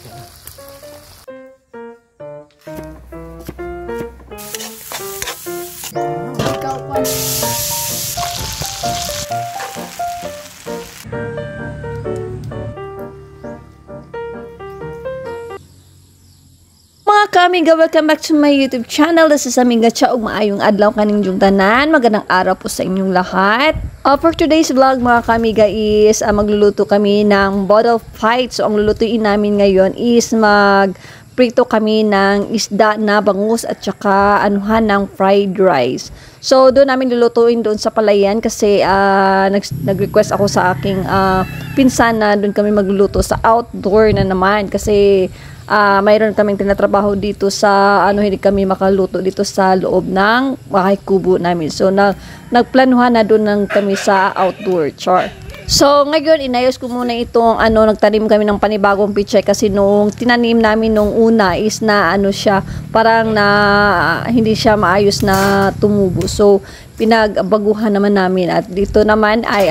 Ikaw pa. Mga kamiga, welcome back to my YouTube channel. This is Amiga Cha ug maayong adlaw kaning tanan. Magandang araw po sa inyong lahat. For today's vlog mga kamiga is magluluto kami ng bottle fight. So ang lulutuin namin ngayon is prito kami ng isda na bangus at saka anuhan ng fried rice. So doon namin lulutuin doon sa palayan kasi nag-request ako sa aking pinsan na doon kami magluluto sa outdoor na naman kasi mayroon kaming tinatrabaho dito sa hindi kami makaluto dito sa loob ng bahay kubo namin. So nagplanuhan na doon kami sa outdoor char. So ngayon inayos ko muna itong nagtanim kami ng panibagong pichay kasi nung tinanim namin nung una is na siya parang hindi siya maayos na tumubo. So pinagbaguhan naman namin at dito naman ay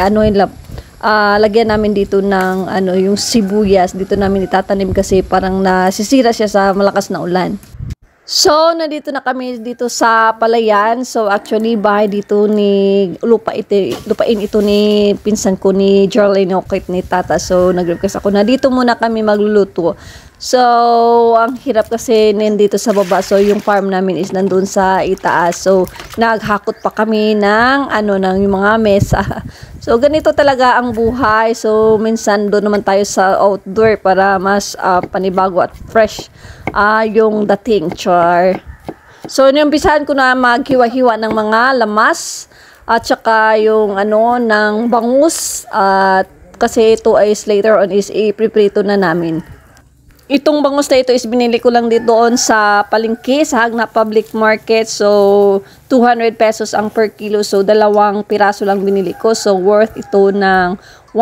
lagyan namin dito ng yung sibuyas. Dito namin itatanim kasi parang nasisira siya sa malakas na ulan. So, nandito na kami dito sa palayan. So, actually, bahay dito lupain ito ni pinsan ko ni Geraldine Okit ni Tata. So, nag-request ako na dito muna kami magluluto. So, ang hirap kasi nandito sa baba. So, yung farm namin is nandun sa itaas. So, naghakot pa kami ng yung mga mesa. So, ganito talaga ang buhay. So, minsan doon naman tayo sa outdoor para mas panibago at fresh yung dating char. So, niumpisahan ko na maghiwa-hiwa ng mga lamas at saka yung ng bangus at kasi ito is later on is ipiprito na namin. Itong bangus na ito is binili ko lang dito doon sa palengke sa Hagna Public Market. So, 200 pesos ang per kilo. So, 2 piraso lang binili ko. So, worth ito ng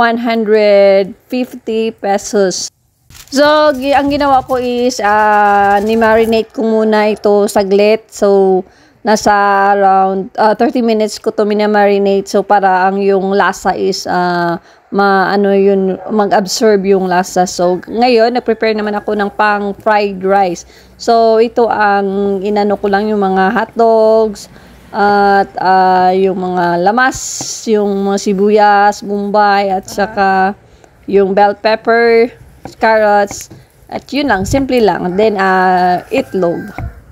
150 pesos. So, ang ginawa ko is ni-marinate ko muna ito saglit. So, nasa around 30 minutes ko to mina-marinate. So, para yung lasa is mag-absorb yung lasa. So, ngayon, nag-prepare naman ako ng pang fried rice. So, ito ang inano ko lang yung mga hotdogs at yung mga lamas, yung mga sibuyas, bombay, at saka yung bell pepper, carrots, at yun lang, simple lang. Then, itlog.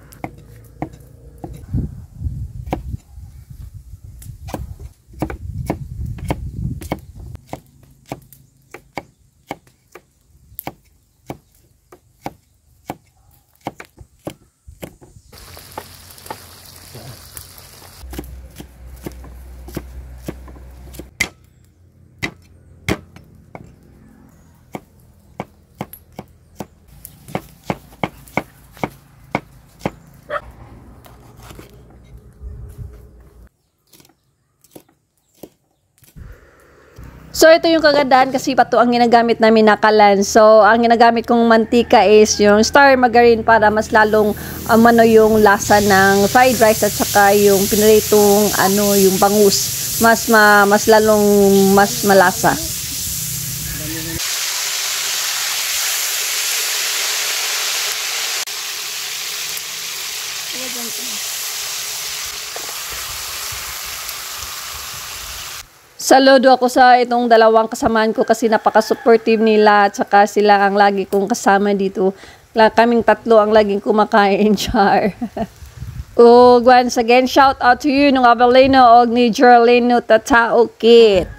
So, ito yung kagandahan kasi pato ang ginagamit namin na kalan. So, ang ginagamit kong mantika is yung star margarine para mas lalong yung lasa ng fried rice at saka yung piniritong yung bangus. Mas lalong mas malasa. Saludo ako sa itong dalawang kasamaan ko kasi napaka-supportive nila at saka sila ang lagi kong kasama dito. Kaming tatlo ang laging kumakain, char. Once again, shout out to you nung Avelino og ni Geraldine Tata Okit.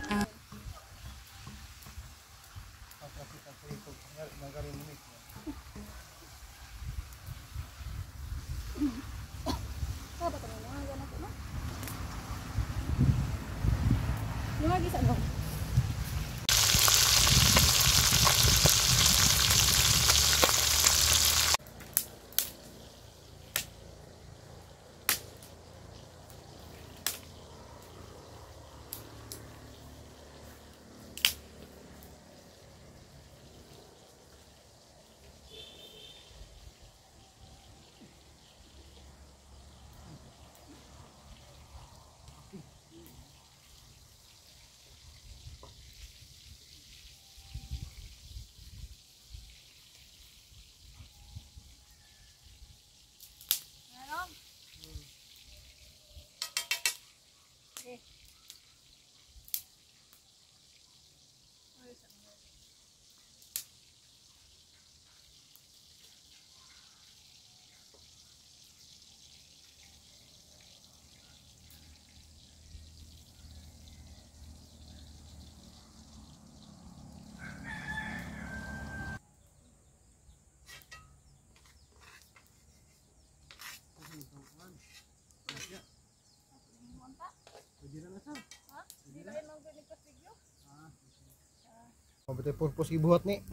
Betul purpose ibuhat ni.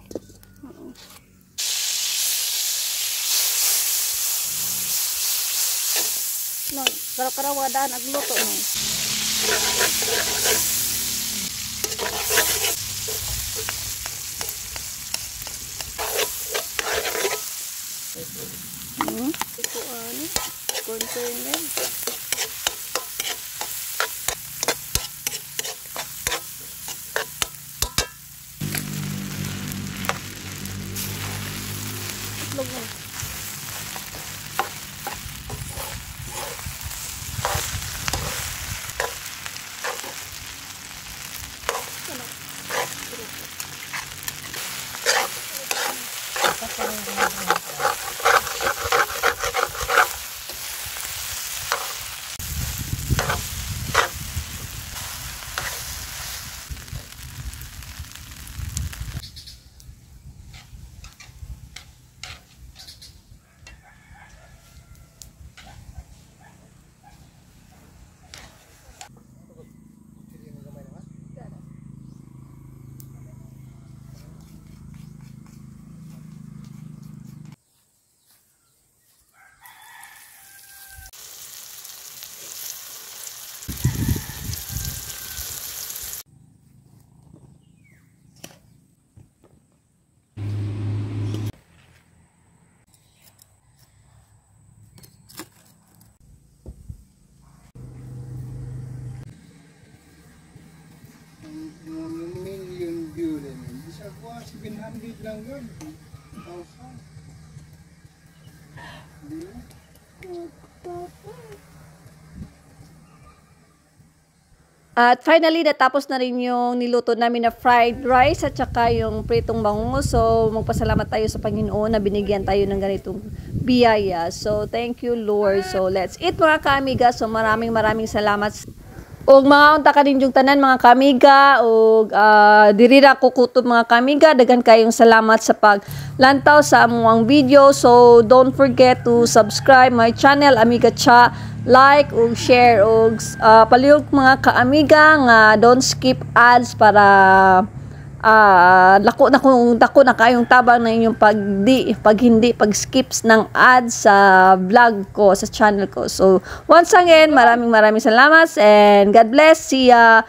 No, karaw-karawada nagluto no. Ito ano? Container. Itlog mo. Million view din. Bisa ko 700 lang yun. 1,000. At finally, natapos na rin yung niluto namin na fried rice at saka yung pritong bangus. So, magpasalamat tayo sa Panginoon na binigyan tayo ng ganitong biyaya. So, thank you, Lord. So, let's eat mga kaamiga. So, maraming salamat. Og mga unta kaninyong tanan mga kamiga og diri ra ko kutob mga kamiga, daghan kayong salamat sa paglantaw sa among video. So don't forget to subscribe my channel Amiga Cha, like ug share ug palihog mga kaamiga nga don't skip ads para dako na kayong tabang na inyong pag skips ng ads sa vlog ko, sa channel ko. So, once again, maraming salamat and God bless. See ya!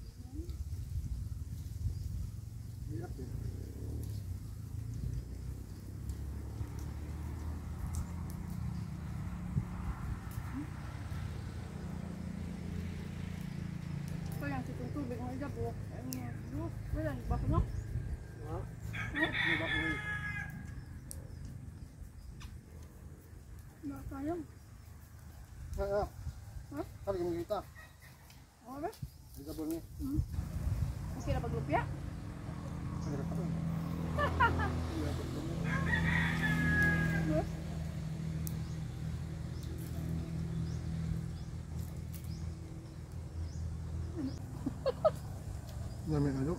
Kali mo kita. Oo ba? Kita po ni. Kasi na paglupya? Dami ano?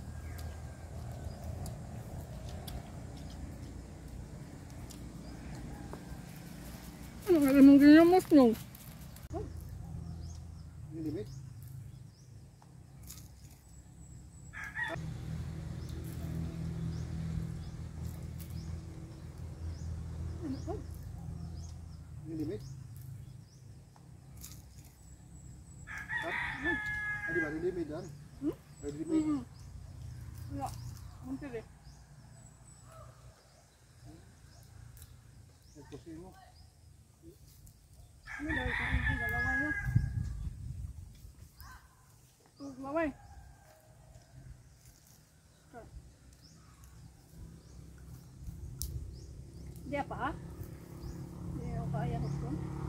Ano nga mong ginamos nyo? Limit. Limit. Adi ba limit dan? Limit. Wala. Munti rin. Pusin mo. Ano daw ito? Dalawa nyo. Laway. Di apa? Di ako kaya gusto.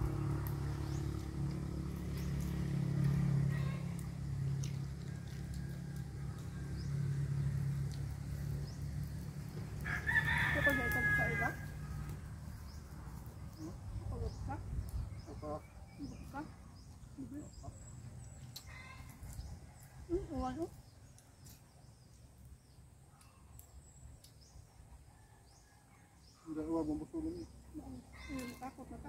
Kapag ito sa iba? Pagod ka? Apa? Pagod ka? Ano? Udah luar membusuh ini. Takot na ka.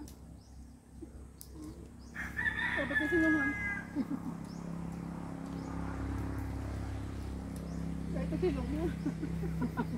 O, ba't kasi naman? Ito Silog mo.